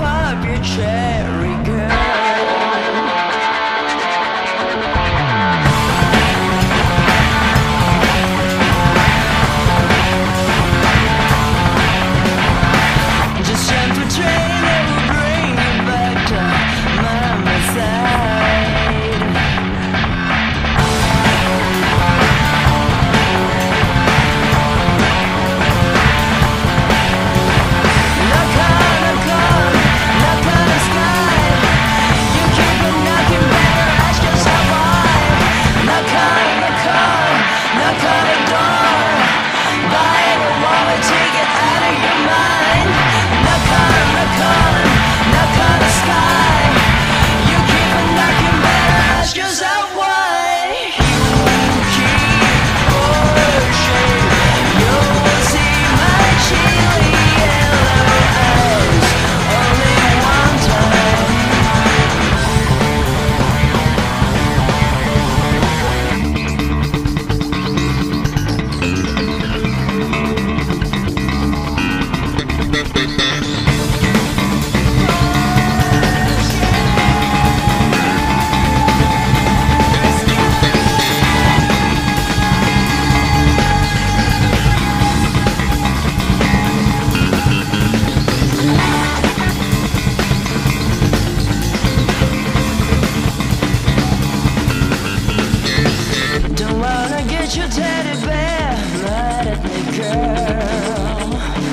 up your cherry girl. Just jump the train that will bring you back to mama's side. Knock on the sky. You keep on knocking, better ask yourself why. Knock on the door. Buy the wallet, take it out of your mind. Knock on the sky. You keep on knocking, better ask yourself why. You keep pushing, you'll see my chilly yellow eyes only one time. Don't wanna get your teddy bear mad at me, girl.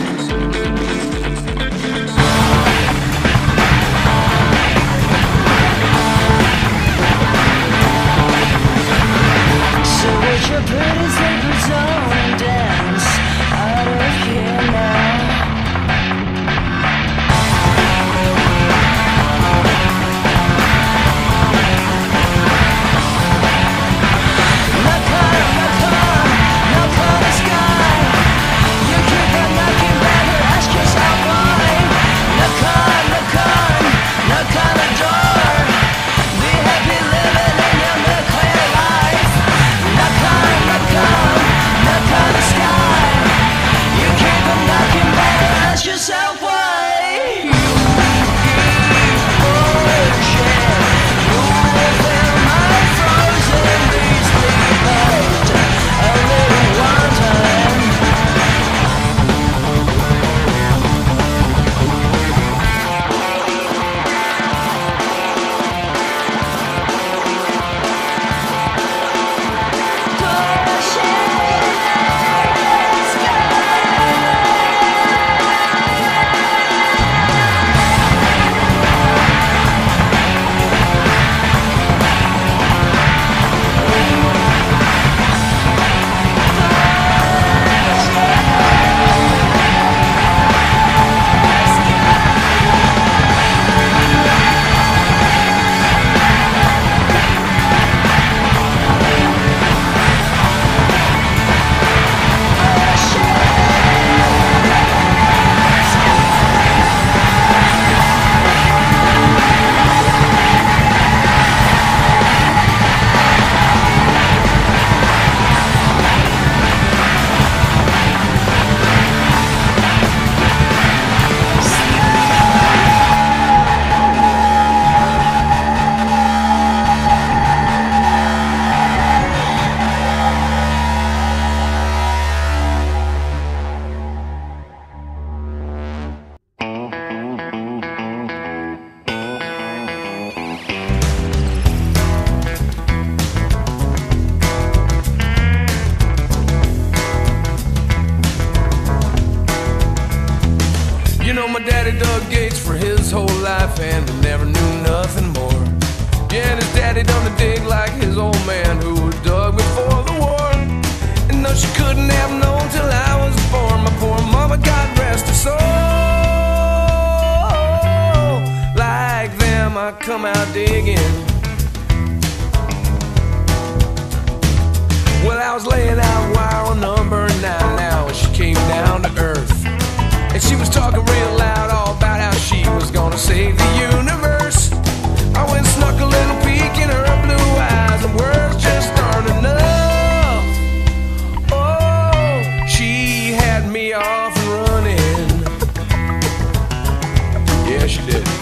So with your pretty slippers on and dance out of here now. Knock on the sky. You keep on knocking, better ask yourself why. Knock on the door. Be happy living in your nuclear life. Knock on the sky. You keep on knocking, better ask yourself why. You keep pushing. You will fill my frozen beastly heart a little one time. You know my daddy dug gates for his whole life and he never knew nothing more. Yeah, and his daddy done the dig like his old man who dug before the war. And no, she couldn't have known till I was born. My poor mama, God rest her soul. Like them, I come out digging. Well, I was laying out wire on number 9 now, and she came down to earth. And she was talking real loud all about how she was gonna save the universe. I went and snuck a little peek in her blue eyes, and words just aren't enough. Oh, she had me off and running. Yeah, she did.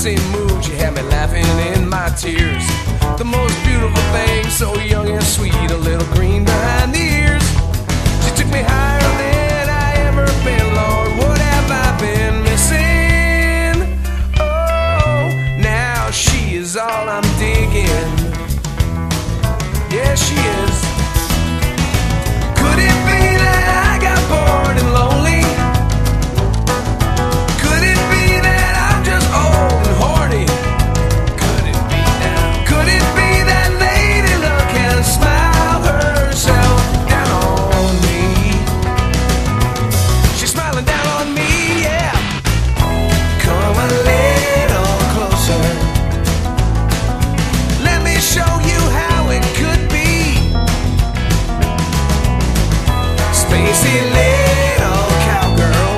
same mood, she had me laughing in my tears. The most beautiful thing, so young and sweet, a little green behind the ears. She took me higher than I ever been, Lord, what have I been missing? Oh, now she is all I'm digging. Yeah, she is. Could it be that I got bored and lonely? Could it be that I'm just old and horny? Could it be that? Could it be that lady luck has smiled herself down on me? She's smiling down on me, yeah. Come a little closer. Let me show you how it could be. Spacey little cowgirl,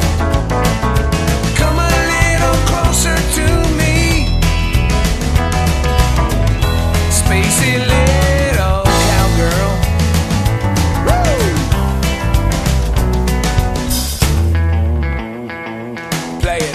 come a little closer to me. Spacey little cowgirl. Woo! Play it.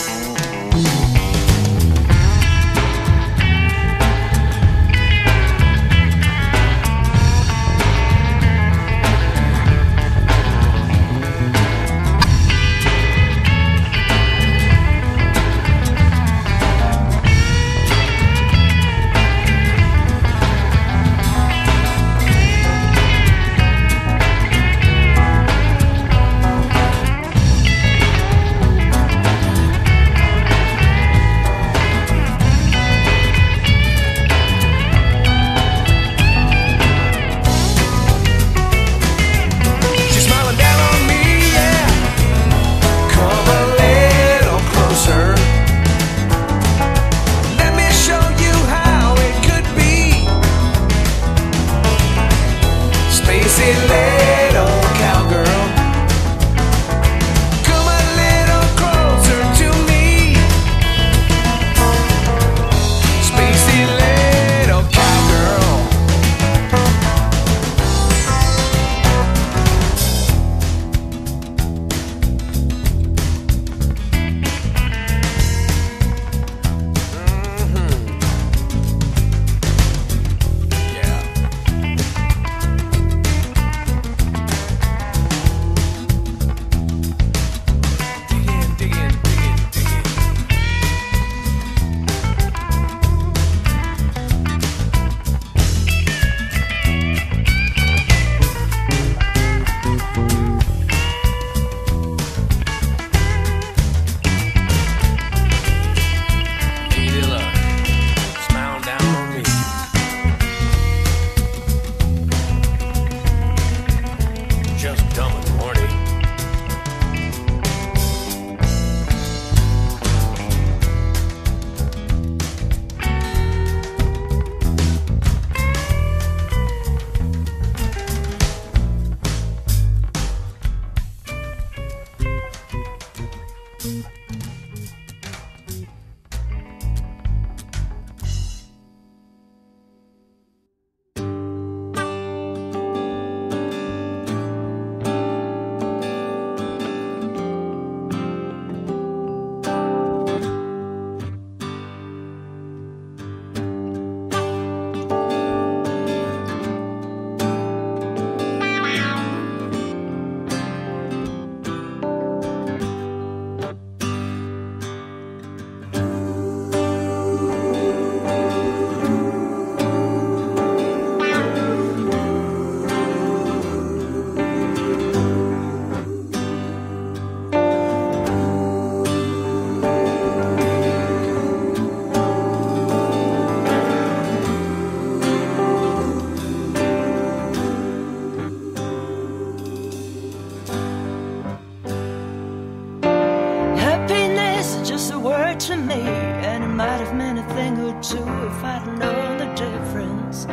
to me, and it might have meant a thing or two if I'd known the difference.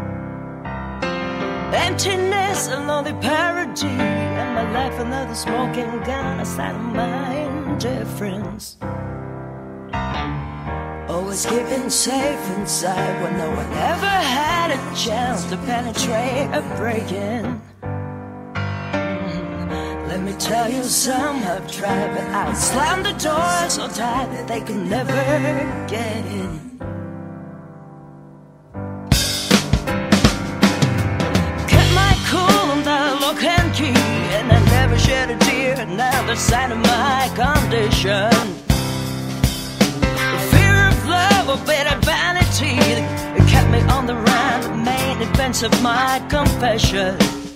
Emptiness, a lonely parody, and my life another smoking gun, a sign of my indifference. Always keeping safe inside when no one ever had a chance to penetrate or break in. Let me tell you, some have tried, but I slammed the door so tight that they could never get in. Kept my cool and the lock and key, and I never shed a tear, and now the sign of my condition. The fear of love, a bit of vanity, it kept me on the run, the main events of my confession.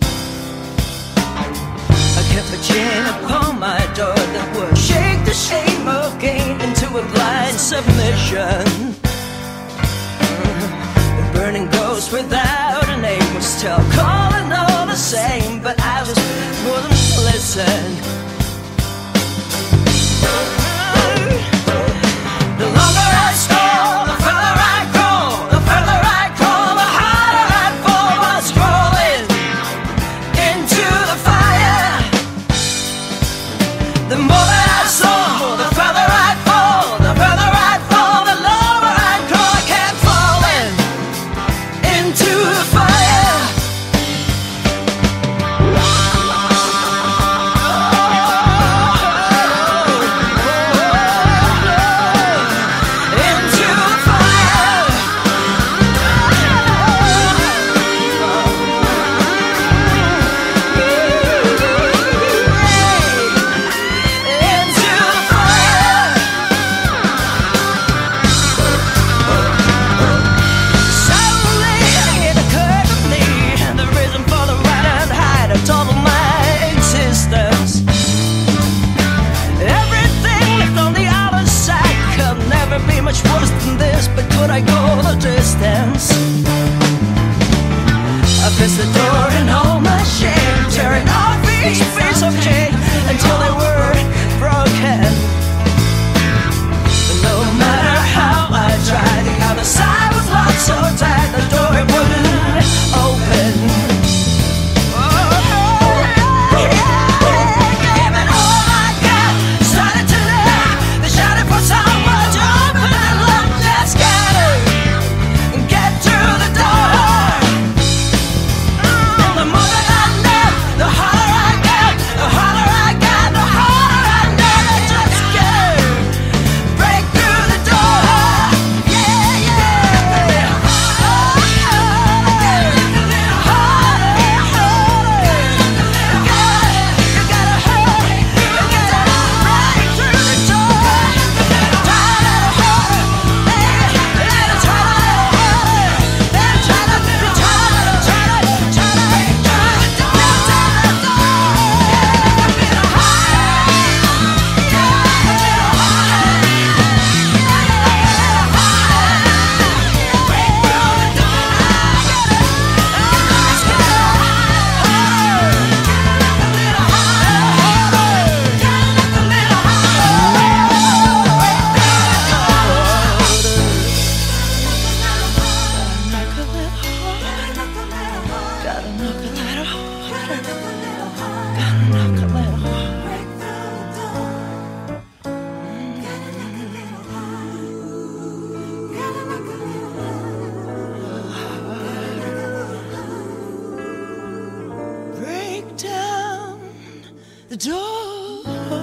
I kept a chain upon my door that would shake the shame of gain into a blind submission. The burning ghost without a name was still calling all the same, but I just wouldn't listen. The longer I stole, the further I crawl, the further I crawl, the harder I fall, while scrolling into the fire. The more that I saw, the further I fall, the further I fall, the lower I crawl. I kept falling into the fire. Into the fire. Into the fire. Suddenly it occurred to me the reason for the right and hide of total my existence. Everything left on the other side could never be much worse than this, but could I go the distance? I pressed the door and all my shame, tearing off each piece of chain until they were broken. But no matter how I tried, the other side was locked so tight, the door it wouldn't open. Gave it all I got, started to live. They shouted for someone to open and look, let's get through the door. The more that I live, the harder I get, the harder I get, the harder I never just get. Break through the door, yeah, yeah. You gotta hurry, you gotta break through the door. Try a little harder, try a little harder, try a little break down the door.